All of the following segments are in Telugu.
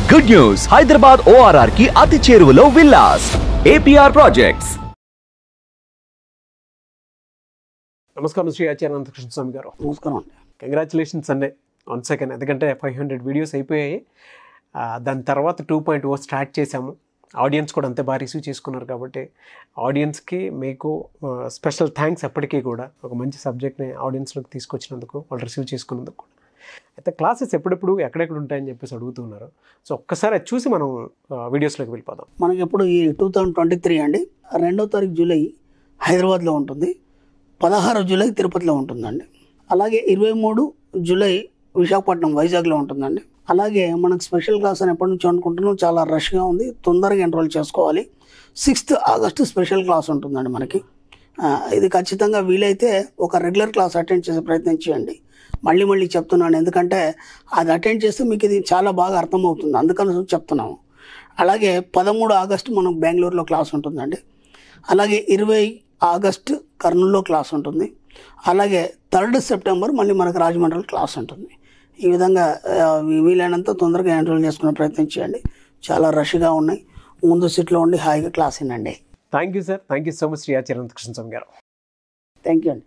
Good news! Hyderabad ORR ki ati cheruvulo villas. APR Projects. నమస్కారం శ్రీ ఆచార్య అనంత కృష్ణ స్వామి గారు. నమస్కారం. కంగ్రాచులేషన్స్ అండి వన్స్ అగైన్. ఎందుకంటే 500 వీడియోస్ అయిపోయాయి. దాని తర్వాత 2.0 స్టార్ట్ చేశాము. ఆడియన్స్ కూడా అంతే బాగా రిసీవ్ చేసుకున్నారు కాబట్టి ఆడియన్స్కి మీకు స్పెషల్ థ్యాంక్స్. ఎప్పటికీ కూడా ఒక మంచి సబ్జెక్ట్ని ఆడియన్స్లోకి తీసుకొచ్చినందుకు, వాళ్ళు రిసీవ్ చేసుకున్నందుకు కూడా. అయితే క్లాసెస్ ఎప్పుడెప్పుడు ఎక్కడెక్కడ ఉంటాయని చెప్పేసి అడుగుతున్నారు. సో ఒక్కసారి అది చూసి మనం వీడియోస్లోకి వెళ్ళిపోదాం. మనకి ఎప్పుడు ఈ 2023 అండి 2వ తారీఖు జూలై హైదరాబాద్లో ఉంటుంది, 16 జూలై తిరుపతిలో ఉంటుందండి. అలాగే 23 జూలై విశాఖపట్నం వైజాగ్లో ఉంటుందండి. అలాగే మనకు స్పెషల్ క్లాస్ అని ఎప్పటి నుంచి అనుకుంటున్నాం, చాలా రష్గా ఉంది, తొందరగా ఎన్రోల్ చేసుకోవాలి. 6th ఆగస్టు స్పెషల్ క్లాస్ ఉంటుందండి మనకి. ఇది ఖచ్చితంగా వీలైతే ఒక రెగ్యులర్ క్లాస్ అటెండ్ చేసే ప్రయత్నం చేయండి. మళ్ళీ చెప్తున్నాను, ఎందుకంటే అది అటెండ్ చేస్తే మీకు ఇది చాలా బాగా అర్థమవుతుంది, అందుకని చెప్తున్నాము. అలాగే 13 ఆగస్టు మనకు బెంగళూరులో క్లాస్ ఉంటుందండి. అలాగే 20 ఆగస్టు కర్నూలులో క్లాస్ ఉంటుంది. అలాగే 3rd సెప్టెంబర్ మళ్ళీ మనకు రాజమండ్రిలో క్లాస్ ఉంటుంది. ఈ విధంగా వీలైనంత తొందరగా ఎన్రోల్ చేసుకునే ప్రయత్నం చేయండి. చాలా రష్గా ఉన్నాయి, ముందు సీట్లో ఉండి హాయిగా క్లాస్ వినండి. Thank you sir. Thank you so much Shri Acharya Ananta Krishna Swami గారు. థ్యాంక్ యూ అండి.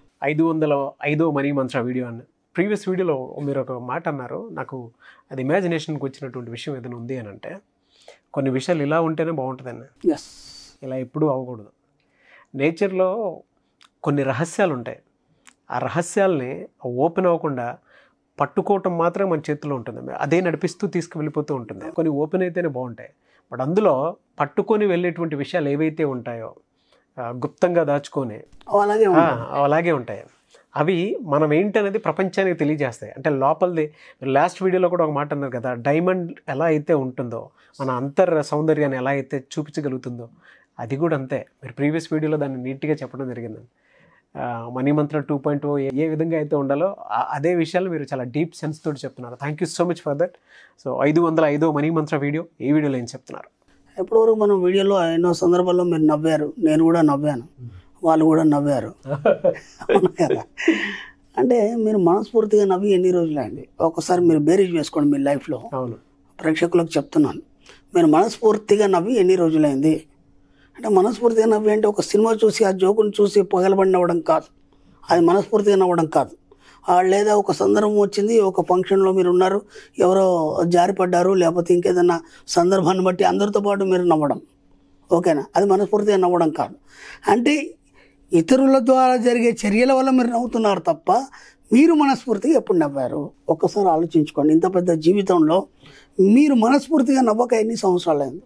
505వ మనీ మంత్ర వీడియో అన్న ప్రీవియస్ వీడియోలో మీరు ఒక మాట అన్నారు, నాకు అది ఇమాజినేషన్కి వచ్చినటువంటి విషయం ఏదైనా ఉంది అని అంటే, కొన్ని విషయాలు ఇలా ఉంటేనే బాగుంటుందన్న, ఎస్, ఇలా ఎప్పుడూ అవ్వకూడదు. నేచర్లో కొన్ని రహస్యాలు ఉంటాయి, ఆ రహస్యాల్ని ఓపెన్ అవ్వకుండా పట్టుకోవటం మాత్రం మన చేతిలో ఉంటుంది, అదే నడిపిస్తూ తీసుకువెళ్ళిపోతూ ఉంటుంది. కొన్ని ఓపెన్ అయితేనే బాగుంటాయి, బట్ అందులో పట్టుకొని వెళ్ళేటువంటి విషయాలు ఏవైతే ఉంటాయో గుప్తంగా దాచుకొని అలాగే ఉంటాయి. అవి మనం ఏంటనేది ప్రపంచానికి తెలియజేస్తాయి. అంటే లోపలిది లాస్ట్ వీడియోలో కూడా ఒక మాట అన్నారు కదా, డైమండ్ ఎలా అయితే ఉంటుందో, మన అంతర్ సౌందర్యాన్ని ఎలా అయితే చూపించగలుగుతుందో, అది కూడా అంతే. మీరు ప్రీవియస్ వీడియోలో దాన్ని నీట్గా చెప్పడం జరిగింది. మనీ మంత్ర 2.0 ఏ విధంగా అయితే ఉండాలో అదే విషయాలు మీరు చాలా డీప్ సెన్స్ తోటి చెప్తున్నారు. Thank you so much for that. So 505వ మనీ మంత్ర వీడియో, ఈ వీడియోలో ఏం చెప్తున్నారు? ఎప్పటివరకు మనం వీడియోలో ఎన్నో సందర్భాల్లో మీరు నవ్వారు, నేను కూడా నవ్వాను, వాళ్ళు కూడా నవ్వారు కదా. అంటే మీరు మనస్ఫూర్తిగా నవ్వి ఎన్ని రోజులైంది? ఒకసారి మీరు బేరీజ్ వేసుకోండి మీ లైఫ్లో. అవును, ప్రేక్షకులకు చెప్తున్నాను, మీరు మనస్ఫూర్తిగా నవ్వి ఎన్ని రోజులైంది? అంటే మనస్ఫూర్తిగా నవ్వి అంటే ఒక సినిమా చూసి ఆ జోకుని చూసి పగలబడి నవ్వడం కాదు, అది మనస్ఫూర్తిగా నవ్వడం కాదు. లేదా ఒక సందర్భం వచ్చింది, ఒక ఫంక్షన్లో మీరు ఉన్నారు, ఎవరో జారిపడ్డారు, లేకపోతే ఇంకేదన్నా సందర్భాన్ని బట్టి అందరితో పాటు మీరు నవ్వడం, ఓకేనా? అది మనస్ఫూర్తిగా నవ్వడం కాదు. అంటే ఇతరుల ద్వారా జరిగే చర్యల వల్ల మీరు నవ్వుతున్నారు తప్ప మీరు మనస్ఫూర్తిగా ఎప్పుడు నవ్వారు? ఒక్కసారి ఆలోచించుకోండి. ఇంత పెద్ద జీవితంలో మీరు మనస్ఫూర్తిగా నవ్వక ఎన్ని సంవత్సరాలైంది?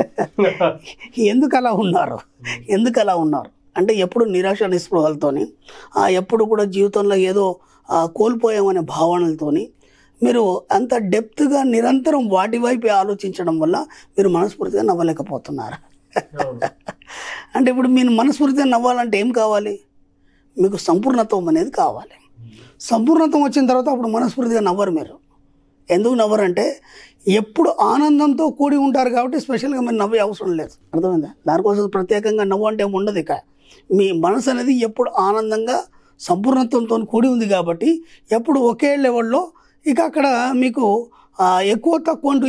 ఎందుకు అలా ఉన్నారు? అంటే ఎప్పుడు నిరాశ నిస్పృహలతోని, ఎప్పుడు కూడా జీవితంలో ఏదో కోల్పోయామనే భావనలతోని మీరు అంత డెప్త్గా నిరంతరం వాటి వైపే ఆలోచించడం వల్ల మీరు మనస్ఫూర్తిగా నవ్వలేకపోతున్నారు. అంటే ఇప్పుడు మీరు మనస్ఫూర్తిగా నవ్వాలంటే ఏం కావాలి? మీకు సంపూర్ణత్వం అనేది కావాలి. సంపూర్ణత్వం వచ్చిన తర్వాత అప్పుడు మనస్ఫూర్తిగా నవ్వరు. మీరు ఎందుకు నవ్వరంటే ఎప్పుడు ఆనందంతో కూడి ఉంటారు కాబట్టి స్పెషల్గా మీరు నవ్వే అవసరం లేదు. అర్థమైందా? దానికోసం ప్రత్యేకంగా నవ్వు అంటే ఉండదు. ఇక మీ మనసు అనేది ఎప్పుడు ఆనందంగా సంపూర్ణత్వంతో కూడి ఉంది కాబట్టి ఎప్పుడు ఒకే లెవెల్లో, ఇక అక్కడ మీకు ఎక్కువ తక్కువ అంటూ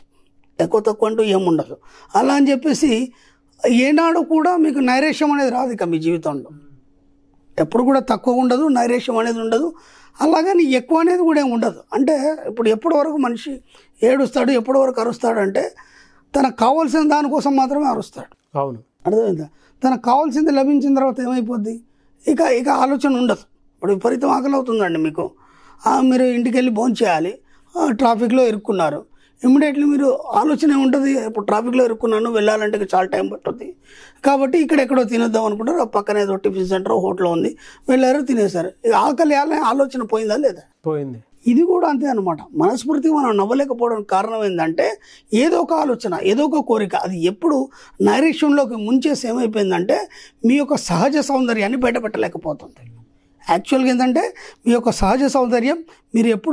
ఏముండదు. అలా అని చెప్పేసి ఏనాడు కూడా మీకు నైరాశ్యం అనేది రాదు ఇక మీ జీవితంలో. ఎప్పుడు కూడా తక్కువ ఉండదు, నైరాశ్యం అనేది ఉండదు, అలాగని ఎక్కువ అనేది కూడా ఏమి ఉండదు. అంటే ఇప్పుడు ఎప్పటి వరకు మనిషి ఏడుస్తాడు, ఎప్పటి వరకు అరుస్తాడు అంటే తనకు కావాల్సిన దానికోసం మాత్రమే అరుస్తాడు. అవును, అర్థమైందా? తనకు కావాల్సింది లభించిన తర్వాత ఏమైపోద్ది, ఇక ఆలోచన ఉండదు. ఇప్పుడు విపరీతం ఆకలి అవుతుందండి మీకు, మీరు ఇంటికి వెళ్ళి భోంచేయాలి, ట్రాఫిక్లో ఇరుక్కున్నారు, ఇమ్మీడియట్లీ మీరు ఆలోచన ఉంటుంది, ఇప్పుడు ట్రాఫిక్లో ఇరుక్కున్నాను, వెళ్ళాలంటే చాలా టైం పట్టుద్ది కాబట్టి ఇక్కడెక్కడో తినేద్దాం అనుకుంటారు, పక్కన ఏదో టిఫిన్ సెంటర్ హోటల్ ఉంది, వెళ్ళారు, తినేశారు. ఇక ఆకలి ఆలోచన పోయిందా లేదా? పోయింది. ఇది కూడా అంతే అనమాట. మనస్ఫూర్తిగా మనం నవ్వలేకపోవడానికి కారణం ఏంటంటే ఏదో ఒక ఆలోచన, ఏదో ఒక కోరిక, అది ఎప్పుడు నైరాశ్యంలోకి ముంచేసి ఏమైపోయిందంటే మీ యొక్క సహజ సౌందర్యాన్ని బయటపెట్టలేకపోతుంది. యాక్చువల్గా ఏంటంటే మీ యొక్క సహజ సౌందర్యం మీరు ఎప్పుడు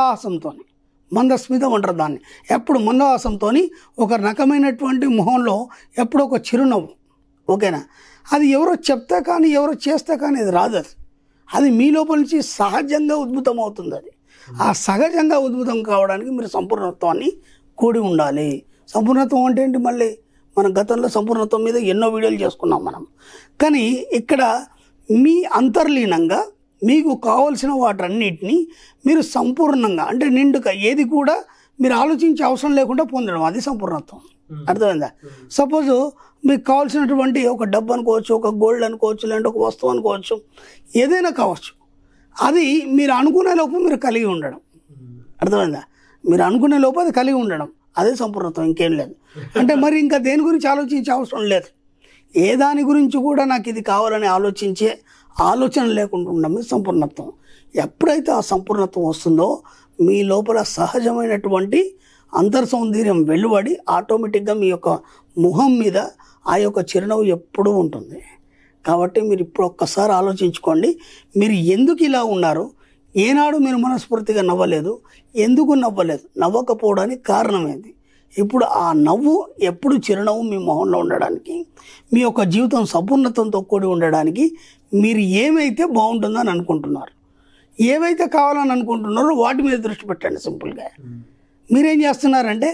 మందస్మితం అంటారు దాన్ని, ఎప్పుడు మందహాసంతో ఒక రకమైనటువంటి మొహంలో ఎప్పుడు ఒక చిరునవ్వు, ఓకేనా? అది ఎవరో చెప్తే కానీ ఎవరో చేస్తే కానీ అది రాదు. అది మీ లోపల నుంచి సహజంగా ఉద్భుతం అవుతుంది. అది ఆ సహజంగా ఉద్భుతం కావడానికి మీరు సంపూర్ణత్వాన్ని కూడి ఉండాలి. సంపూర్ణత్వం అంటే ఏంటి? మళ్ళీ మన గతంలో సంపూర్ణత్వం మీద ఎన్నో వీడియోలు చేసుకున్నాం మనం. కానీ ఇక్కడ మీ అంతర్లీనంగా మీకు కావలసిన వాటన్నిటినీ మీరు సంపూర్ణంగా అంటే నిండుగా ఏది కూడా మీరు ఆలోచించే అవసరం లేకుండా పొందడం, అది సంపూర్ణత్వం. అర్థమైందా? సపోజు మీకు కావాల్సినటువంటి ఒక డబ్బు అనుకోవచ్చు, ఒక గోల్డ్ అనుకోవచ్చు, లేదంటే ఒక వస్తువు అనుకోవచ్చు, ఏదైనా కావచ్చు, అది మీరు అనుకునే లోపు మీరు కలిగి ఉండడం. అర్థమైందా? మీరు అనుకునే లోపు అది కలిగి ఉండడం, అదే సంపూర్ణత్వం, ఇంకేం లేదు. అంటే మరి ఇంకా దేని గురించి ఆలోచించే అవసరం లేదు. ఏ దాని గురించి కూడా నాకు ఇది కావాలని ఆలోచించే ఆలోచన లేకుండా ఉండడం సంపూర్ణత్వం. ఎప్పుడైతే ఆ సంపూర్ణత్వం వస్తుందో మీ లోపల సహజమైనటువంటి అంతర్సౌందర్యం వెలువడి ఆటోమేటిక్గా మీ యొక్క ముఖం మీద ఆ యొక్క చిరునవ్వు ఎప్పుడూ ఉంటుంది. కాబట్టి మీరు ఇప్పుడు ఒక్కసారి ఆలోచించుకోండి, మీరు ఎందుకు ఇలా ఉన్నారు, ఏనాడు మీరు మనస్ఫూర్తిగా నవ్వలేదు, ఎందుకు నవ్వలేదు, నవ్వకపోవడానికి కారణం ఏంది? ఇప్పుడు ఆ నవ్వు ఎప్పుడు చిరునవ్వు మీ మొహంలో ఉండడానికి, మీ యొక్క జీవితం సంపూర్ణతంతో కూడి ఉండడానికి మీరు ఏమైతే బాగుంటుందో అని అనుకుంటున్నారు, ఏవైతే కావాలని అనుకుంటున్నారో వాటి మీద దృష్టి పెట్టండి. సింపుల్గా మీరేం చేస్తున్నారంటే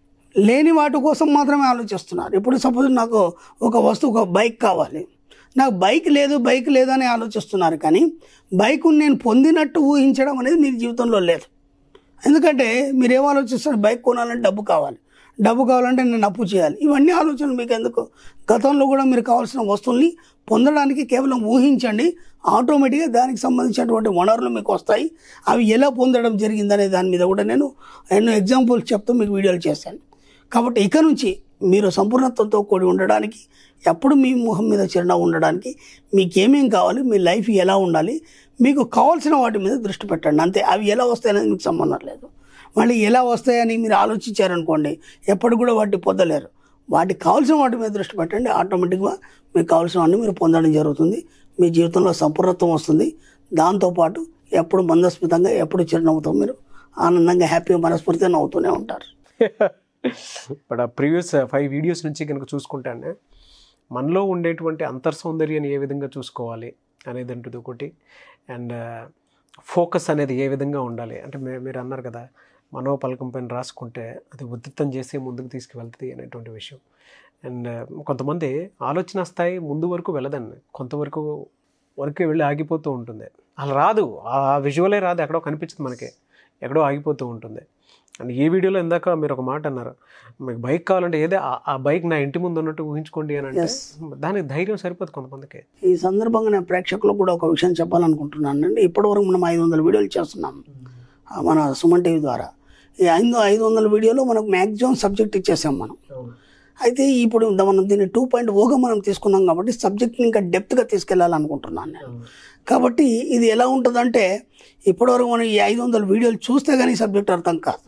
లేని వాటి కోసం మాత్రమే ఆలోచిస్తున్నారు. ఇప్పుడు సపోజ్ నాకు ఒక వస్తువు, ఒక బైక్ కావాలి, నాకు బైక్ లేదు అని ఆలోచిస్తున్నారు. కానీ బైక్ను నేను పొందినట్టు ఊహించడం అనేది మీ జీవితంలో లేదు. ఎందుకంటే మీరు ఏం ఆలోచిస్తారు? బైక్ కొనాలంటే డబ్బు కావాలంటే నేను అప్పు చేయాలి. ఇవన్నీ ఆలోచనలు మీకు ఎందుకు? గతంలో కూడా మీరు కావాల్సిన వస్తువుల్ని పొందడానికి కేవలం ఊహించండి, ఆటోమేటిక్గా దానికి సంబంధించినటువంటి వనరులు మీకు వస్తాయి. అవి ఎలా పొందడం జరిగిందనే దాని మీద కూడా నేను ఎన్నో ఎగ్జాంపుల్స్ చెప్తూ మీకు వీడియోలు చేశాను. కాబట్టి ఇక నుంచి మీరు సంపూర్ణత్వంతో కూడి ఉండడానికి, ఎప్పుడు మీ ముఖం మీద చిరునవ్వు ఉండడానికి మీకేమేం కావాలి, మీ లైఫ్ ఎలా ఉండాలి, మీకు కావాల్సిన వాటి మీద దృష్టి పెట్టండి. అంతే. అవి ఎలా వస్తాయనేది మీకు సంబంధం లేదు. మళ్ళీ ఎలా వస్తాయని మీరు ఆలోచించారనుకోండి, ఎప్పుడు కూడా వాటిని పొందలేరు. వాటికి కావాల్సిన వాటి మీద దృష్టి పెట్టండి, ఆటోమేటిక్గా మీకు కావాల్సినవన్నీ మీరు పొందడం జరుగుతుంది. మీ జీవితంలో సంపూర్ణత్వం వస్తుంది. దాంతోపాటు ఎప్పుడు మందస్మితంగా, ఎప్పుడు చిరునవ్వుతో మీరు ఆనందంగా, హ్యాపీగా, మనస్ఫూర్తిగా నవ్వుతూనే ఉంటారు. ఇప్పుడు ఆ ప్రీవియస్ 5 వీడియోస్ నుంచి కనుక చూసుకుంటానే మనలో ఉండేటువంటి అంతర్సౌందర్యాన్ని ఏ విధంగా చూసుకోవాలి అనేది ఉంటుంది ఒకటి. అండ్ ఫోకస్ అనేది ఏ విధంగా ఉండాలి అంటే మీరు అన్నారు కదా, మనోపలకం పైన రాసుకుంటే అది ఉద్రిక్తం చేసి ముందుకు తీసుకువెళ్తుంది అనేటువంటి విషయం. అండ్ కొంతమంది ఆలోచన స్థాయి ముందు వరకు వెళ్ళదండి, కొంతవరకు వెళ్ళి ఆగిపోతూ ఉంటుంది. అలా రాదు, ఆ విజువలే రాదు, ఎక్కడో కనిపించదు మనకి, ఎక్కడో ఆగిపోతూ ఉంటుంది. అండ్ ఈ వీడియోలో ఇందాక మీరు ఒక మాట అన్నారు, మీకు బైక్ కావాలంటే ఏదే ఆ బైక్ నా ఇంటి ముందు ఉన్నట్టు ఊహించుకోండి అని అంటే దానికి ధైర్యం సరిపోదు కొంతమందికి. ఈ సందర్భంగా నేను ప్రేక్షకులకు కూడా ఒక విషయం చెప్పాలనుకుంటున్నాను అండి. ఇప్పటివరకు మనం 500 వీడియోలు చేస్తున్నాం మన సుమన్ టీవీ ద్వారా. ఈ 500 వీడియోలో మనకు మ్యాక్సిమం సబ్జెక్ట్ ఇచ్చేసాం మనం. అయితే ఇప్పుడు మనం దీన్ని 2.0గా మనం తీసుకున్నాం కాబట్టి సబ్జెక్ట్ని ఇంకా డెప్త్గా తీసుకెళ్ళాలనుకుంటున్నాను నేను. కాబట్టి ఇది ఎలా ఉంటుందంటే, ఇప్పటివరకు మనం ఈ 500 వీడియోలు చూస్తే కానీ సబ్జెక్ట్ అర్థం కాదు.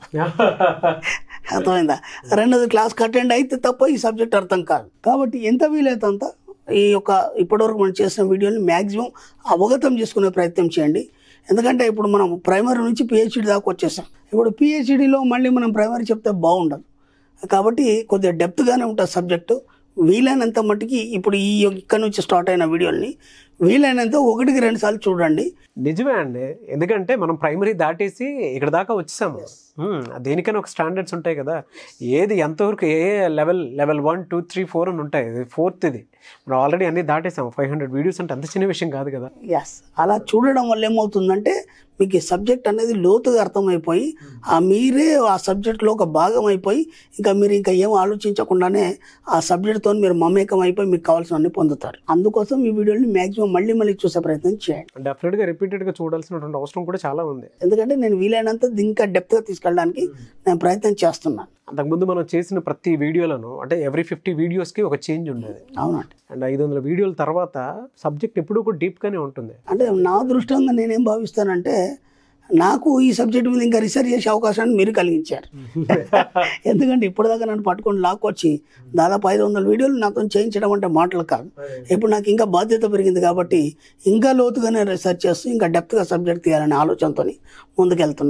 అర్థమైందా? రెండోది క్లాస్కి అటెండ్ అయితే తప్ప ఈ సబ్జెక్ట్ అర్థం కాదు. కాబట్టి ఎంత వీలైతే అంత ఈ యొక్క ఇప్పటివరకు మనం చేసిన వీడియోని మ్యాక్సిమం అవగతం చేసుకునే ప్రయత్నం చేయండి. ఎందుకంటే ఇప్పుడు మనం ప్రైమరీ నుంచి పిహెచ్డి దాకా వచ్చేసాం. ఇప్పుడు పిహెచ్డిలో మళ్ళీ మనం ప్రైమరీ చెప్తే బాగుండదు. కాబట్టి కొద్దిగా డెప్త్గానే ఉంటుంది సబ్జెక్టు. వీలైనంత మట్టుకి ఇప్పుడు ఇక్కడ నుంచి స్టార్ట్ అయిన వీడియోని వీలైనంత 1-2 సార్లు చూడండి. నిజమే అండి, ఎందుకంటే మనం ప్రైమరీ దాటేసి ఇక్కడ దాకా వచ్చేసాము. దేనికైనా ఒక స్టాండర్డ్స్ ఉంటాయి కదా, ఏది ఎంతవరకు ఏ లెవెల్ 1, 2, 3, 4 అని ఉంటాయి. 4th ఇది మనం ఆల్రెడీ అన్నీ దాటేసాము. 500 వీడియోస్ అంటే అంత చిన్న విషయం కాదు కదా. ఎస్, అలా చూడడం వల్ల ఏమవుతుందంటే మీకు ఈ సబ్జెక్ట్ అనేది లోతుగా అర్థమైపోయి మీరే ఆ సబ్జెక్ట్లో ఒక భాగం అయిపోయి మీరు ఏం ఆలోచించకుండానే ఆ సబ్జెక్ట్తో మీరు మమేకం అయిపోయి మీకు కావాల్సినవన్నీ పొందుతారు. అందుకోసం ఈ వీడియోని మ్యాక్సిమం మళ్ళీ చూసే ప్రయత్నం చేయండి. డెఫినెట్గా రిపీటెడ్గా చూడాల్సినటువంటి అవసరం కూడా చాలా ఉంది. ఎందుకంటే నేను వీలైనంత ఇంకా డెప్త్గా తీసుకెళ్ళడానికి నేను ప్రయత్నం చేస్తున్నాను. అంతకుముందు మనం చేసిన ప్రతి వీడియోలను అంటే ఎవ్రీ 50 వీడియోస్కి ఒక చేంజ్ ఉండేది. అవునండి. అండ్ 500 వీడియోల తర్వాత సబ్జెక్ట్ ఎప్పుడూ కూడా డీప్గానే ఉంటుంది. అంటే నా దృష్టంగా నేనేం భావిస్తానంటే, నాకు ఈ సబ్జెక్ట్ మీద ఇంకా రీసెర్చ్ చేసే అవకాశాన్ని మీరు కలిగించారు. ఎందుకంటే ఇప్పటిదాకా నన్ను పట్టుకొని లాక్కొచ్చి దాదాపు 500 వీడియోలు నాతో చేయించడం అంటే మాటలు కాదు. ఇప్పుడు నాకు ఇంకా బాధ్యత పెరిగింది కాబట్టి ఇంకా లోతుగానే రీసెర్చ్ చేస్తూ ఇంకా డెప్త్గా సబ్జెక్ట్ తీయాలనే ఆలోచనతో ముందుకెళ్తున్నాను.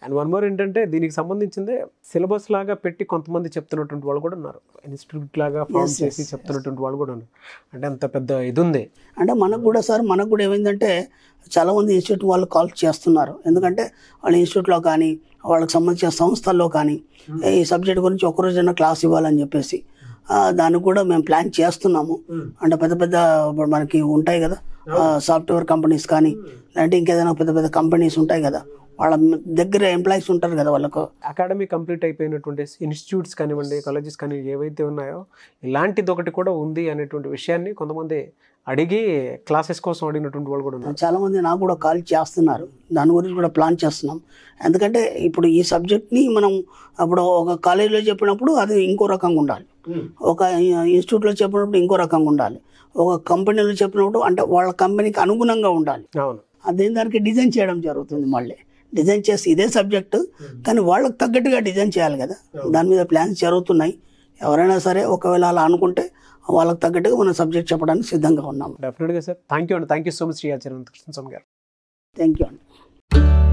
అండ్ వన్ మోర్ ఏంటంటే దీనికి సంబంధించిందే సిలబస్ లాగా పెట్టి కొంతమంది చెప్తున్నటువంటి వాళ్ళు కూడా ఉన్నారు, ఇన్స్టిట్యూట్ లాగా ఫామ్ చేసి చెప్తున్నటువంటి వాళ్ళు కూడా ఉన్నారు. అంటే అంత పెద్ద ఇది ఉంది. అంటే మనకు కూడా సార్, మనకు కూడా ఏమైందంటే చాలామంది ఇన్స్టిట్యూట్ వాళ్ళు కాల్ చేస్తున్నారు. ఎందుకంటే వాళ్ళ ఇన్స్టిట్యూట్లో కానీ వాళ్ళకి సంబంధించిన సంస్థల్లో కానీ ఈ సబ్జెక్ట్ గురించి ఒకరోజైనా క్లాస్ ఇవ్వాలని చెప్పేసి దానికి కూడా మేము ప్లాన్ చేస్తున్నాము. అంటే పెద్ద పెద్ద ఇప్పుడు మనకి ఉంటాయి కదా సాఫ్ట్వేర్ కంపెనీస్ కానీ, లేదంటే ఇంకేదైనా పెద్ద పెద్ద కంపెనీస్ ఉంటాయి కదా, వాళ్ళ దగ్గర ఎంప్లాయీస్ ఉంటారు కదా, వాళ్ళకు అకాడమీ కంప్లీట్ అయిపోయినటువంటి ఇన్స్టిట్యూట్స్ కానివ్వండి, కాలేజెస్ కానీ ఏవైతే ఉన్నాయో ఇలాంటిది ఒకటి కూడా ఉంది అనేటువంటి విషయాన్ని కొంతమంది అడిగి క్లాసెస్ కోసం అడిగినటువంటి వాళ్ళు కూడా ఉన్నారు. చాలామంది నాకు కూడా కాల్ చేస్తున్నారు, దాని గురించి కూడా ప్లాన్ చేస్తున్నాం. ఎందుకంటే ఇప్పుడు ఈ సబ్జెక్ట్ని మనం అప్పుడు ఒక కాలేజీలో చెప్పినప్పుడు అది ఇంకో రకంగా ఉండాలి, ఒక ఇన్స్టిట్యూట్లో చెప్పినప్పుడు ఇంకో రకంగా ఉండాలి, ఒక కంపెనీలో చెప్పినప్పుడు అంటే వాళ్ళ కంపెనీకి అనుగుణంగా ఉండాలి. అవును, అదే దానికి డిజైన్ చేయడం జరుగుతుంది. మళ్ళీ డిజైన్ చేసి ఇదే సబ్జెక్టు కానీ వాళ్ళకి తగ్గట్టుగా డిజైన్ చేయాలి కదా, దాని మీద ప్లాన్స్ జరుగుతున్నాయి. ఎవరైనా సరే ఒకవేళ అలా అనుకుంటే వాళ్ళకి తగ్గట్టుగా మనం సబ్జెక్ట్ చెప్పడానికి సిద్ధంగా ఉన్నాం. డెఫినెట్గా సార్. థ్యాంక్ యూ అండి. Thank you so much Shri Acharya Ananta Krishna Swami గారు. థ్యాంక్ యూ అండి.